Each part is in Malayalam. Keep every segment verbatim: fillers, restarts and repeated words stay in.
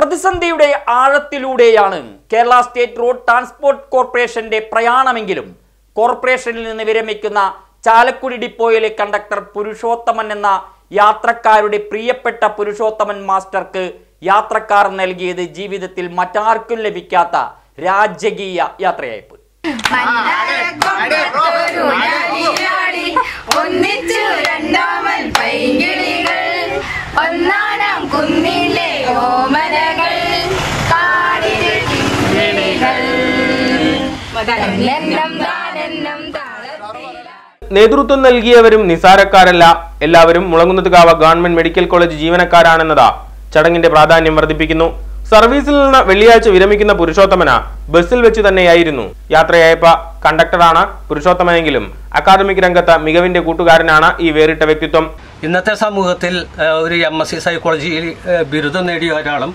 പ്രതിസന്ധിയുടെ ആഴത്തിലൂടെയാണ് കേരള സ്റ്റേറ്റ് റോഡ് ട്രാൻസ്പോർട്ട് കോർപ്പറേഷന്റെ പ്രയാണമെങ്കിലും കോർപ്പറേഷനിൽ നിന്ന് വിരമിക്കുന്ന ചാലക്കുടി ഡിപ്പോയിലെ കണ്ടക്ടർ പുരുഷോത്തമൻ എന്ന യാത്രക്കാരുടെ പ്രിയപ്പെട്ട പുരുഷോത്തമൻ മാസ്റ്റർക്ക് യാത്രക്കാർ നൽകിയത് ജീവിതത്തിൽ മറ്റാർക്കും ലഭിക്കാത്ത രാജകീയ യാത്രയയപ്പ്. നേതൃത്വം നൽകിയവരും നിസാരക്കാരല്ല, എല്ലാവരും മുളങ്കുന്നത്തുകാവ് ഗവൺമെന്റ് മെഡിക്കൽ കോളേജ് ജീവനക്കാരാണെന്നത് ചടങ്ങിന്റെ പ്രാധാന്യം വർദ്ധിപ്പിക്കുന്നു. സർവീസിൽ നിന്ന് വെള്ളിയാഴ്ച വിരമിക്കുന്ന പുരുഷോത്തമന ബസ്സിൽ വെച്ച് തന്നെയായിരുന്നു യാത്രയയപ്പ. കണ്ടക്ടറാണ് പുരുഷോത്തമനെങ്കിലും അക്കാദമിക് രംഗത്ത് മികവിന്റെ കൂട്ടുകാരനാണ് ഈ വേറിട്ട വ്യക്തിത്വം. ഇന്നത്തെ സമൂഹത്തിൽ ഒരു എം എസ് സി സൈക്കോളജിയിൽ ബിരുദം നേടിയ ഒരാളും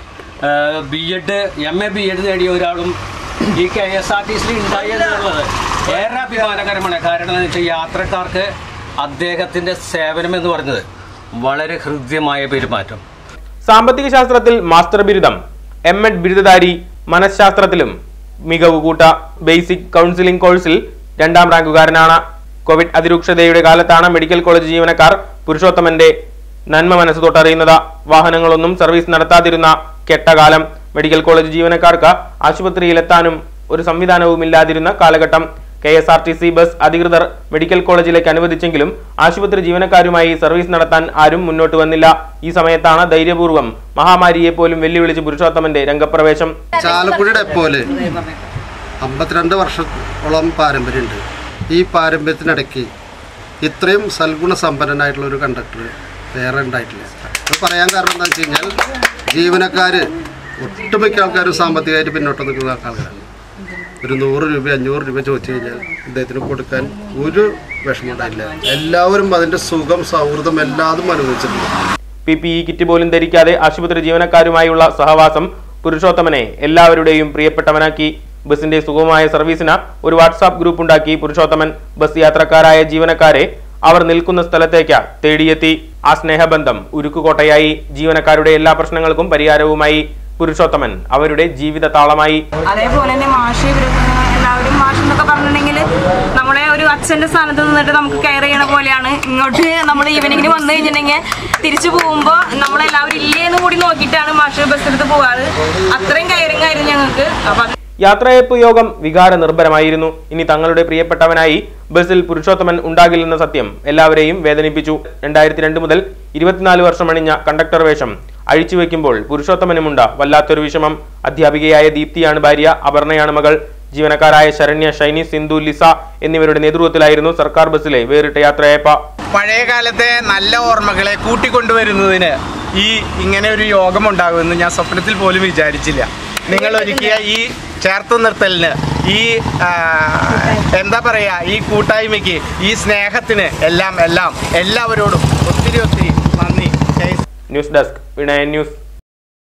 B Ed M A B Ed നേടിയ ഒരാളും ഈ കെ എസ് ആർ ടി സിയിൽ ഉണ്ടായി എന്നുള്ളത് ഏറെ അഭിമാനകരമാണ്. കാരണം എന്ന് വെച്ചാൽ യാത്രക്കാർക്ക് അദ്ദേഹത്തിന്റെ സേവനം എന്ന് പറഞ്ഞത് വളരെ ഹൃദ്യമായ പെരുമാറ്റം. സാമ്പത്തിക ശാസ്ത്രത്തിൽ മാസ്റ്റർ ബിരുദം, എം എഡ് ബിരുദധാരി, മനഃശാസ്ത്രത്തിലും മികവ് കൂട്ട. ബേസിക് കൗൺസിലിംഗ് കോഴ്സിൽ രണ്ടാം റാങ്കുകാരനാണ്. കോവിഡ് അതിരൂക്ഷതയുടെ കാലത്താണ് മെഡിക്കൽ കോളേജ് ജീവനക്കാർ പുരുഷോത്തമന്റെ നന്മ മനസ്സ് തൊട്ടറിയുന്നത്. വാഹനങ്ങളൊന്നും സർവീസ് നടത്താതിരുന്ന കെട്ടകാലം, മെഡിക്കൽ കോളേജ് ജീവനക്കാർക്ക് ആശുപത്രിയിലെത്താനും ഒരു സംവിധാനവും ഇല്ലാതിരുന്ന കാലഘട്ടം. K S R T C bus അധികൃതർ മെഡിക്കൽ കോളേജിലേക്ക് അനുവദിച്ചെങ്കിലും ആശുപത്രി ജീവനക്കാരുമായി സർവീസ് നടത്താൻ ആരും മുന്നോട്ട് വന്നില്ല. ഈ സമയത്താണ് ധൈര്യപൂർവ്വം മഹാമാരിയെ പോലും വെല്ലുവിളിച്ച് പുരുഷോത്തമന്റെ രംഗപ്രവേശം. ചാലക്കുടി ഡെപ്പോയില് അമ്പത്തിരണ്ട് വർഷത്തോളം പാരമ്പര്യമുണ്ട്. ഈ പാരമ്പര്യത്തിനിടയ്ക്ക് ഇത്രയും സൽഗുണ സമ്പന്നനായിട്ടുള്ള ഒരു കണ്ടക്ടർ വേറെ ഉണ്ടായിട്ടില്ല. അത് പറയാൻ കാരണം എന്താ വെച്ച് കഴിഞ്ഞാൽ ജീവനക്കാർ ഒട്ടുമിക്ക ആൾക്കാരും സാമ്പത്തികമായിട്ട് പിന്നോട്ട് നിൽക്കുന്ന ആൾക്കാരാണ്. ഒരു നൂറ് രൂപ അഞ്ഞൂറ് രൂപ ചോദിച്ചു കഴിഞ്ഞാൽ ഇദ്ദേഹത്തിന് കൊടുക്കാൻ ഒരു വിഷമം ഉണ്ടായില്ല. എല്ലാവരും അതിന്റെ സുഖം സൗഹൃദം എല്ലാതും അനുഭവിച്ചിട്ടുണ്ട്. പി പി ഇ കിറ്റ് പോലും ധരിക്കാതെ ആശുപത്രി ജീവനക്കാരുമായുള്ള സഹവാസം പുരുഷോത്തമനെ എല്ലാവരുടെയും പ്രിയപ്പെട്ടവനാക്കി. ബസിന്റെ സുഗമമായ സർവീസിന് ഒരു വാട്സാപ്പ് ഗ്രൂപ്പ് ഉണ്ടാക്കി പുരുഷോത്തമൻ ബസ് യാത്രക്കാരായ ജീവനക്കാരെ അവർ നിൽക്കുന്ന സ്ഥലത്തേക്ക് തേടിയെത്തി. ആ സ്നേഹബന്ധം ഉരുക്കുകോട്ടയായി. ജീവനക്കാരുടെ എല്ലാ പ്രശ്നങ്ങൾക്കും പരിഹാരവുമായി പുരുഷോത്തമൻ അവരുടെ ജീവിത താളമായി. അതേപോലെ തന്നെ മാഷ് എല്ലാവരും മാഷ് എന്നൊക്കെ പറഞ്ഞിട്ടുണ്ടെങ്കിൽ നമ്മളെ ഒരു അച്ഛന്റെ സ്ഥാനത്ത് നിന്നിട്ട് നമുക്ക് കെയർ ചെയ്യണ പോലെയാണ്. ഇങ്ങോട്ട് നമ്മൾ ഈവനിങ്ങിന് വന്നു കഴിഞ്ഞിട്ടുണ്ടെങ്കിൽ തിരിച്ചു പോകുമ്പോൾ നമ്മളെല്ലാവരും ഇല്ലേന്ന് കൂടി നോക്കിയിട്ടാണ് മാഷ് ബസ്സെടുത്ത് പോകാറ്. അത്രയും കെയറിങ് ആയിരുന്നു ഞങ്ങൾക്ക്. അപ്പൊ യാത്രയയപ്പ് യോഗം വികാര നിർഭരമായിരുന്നു. ഇനി തങ്ങളുടെ പ്രിയപ്പെട്ടവനായി ബസ്സിൽ പുരുഷോത്തമൻ ഉണ്ടാകില്ലെന്ന സത്യം എല്ലാവരെയും വേദനിപ്പിച്ചു. രണ്ടായിരത്തി രണ്ട് മുതൽ ഇരുപത്തിനാല് വർഷം അണിഞ്ഞ കണ്ടക്ടർ വേഷം അഴിച്ചുവെക്കുമ്പോൾ പുരുഷോത്തമനുമുണ്ട് വല്ലാത്തൊരു വിഷമം. അധ്യാപികയായ ദീപ്തിയാണ് ഭാര്യ, അപർണയാണ് മകൾ. ജീവനക്കാരായ ശരണ്യ, ഷൈനി, സിന്ധു, ലിസ എന്നിവരുടെ നേതൃത്വത്തിലായിരുന്നു സർക്കാർ ബസ്സിലെ വേറിട്ട യാത്രയയപ്പ. പഴയ കാലത്തെ നല്ല ഓർമ്മകളെ കൂട്ടിക്കൊണ്ടുവരുന്നതിന് ഈ ഇങ്ങനെ ഒരു യോഗം ഉണ്ടാകുമെന്ന് ഞാൻ സ്വപ്നത്തിൽ പോലും വിചാരിച്ചില്ല. നിങ്ങൾ ഒരുക്കിയ ഈ ചേർത്ത് നിർത്തലിന്, ഈ എന്താ പറയുക, ഈ കൂട്ടായ്മയ്ക്ക്, ഈ സ്നേഹത്തിന് എല്ലാം എല്ലാം എല്ലാവരോടും ഒത്തിരി ഒത്തിരി നന്ദി. News desk Vinayan news.